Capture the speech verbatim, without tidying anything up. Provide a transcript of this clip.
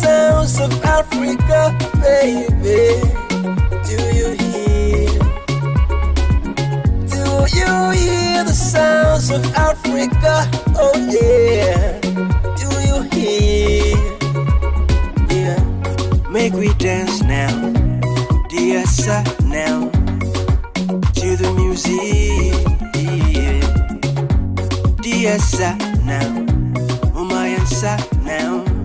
sounds of Africa, baby? Do you hear? Do you hear the sounds of Africa? Oh yeah. Do you hear? Yeah. Make we dance now, dear sir, now to the music. Yeah. Dear sir, now, oh my answer now.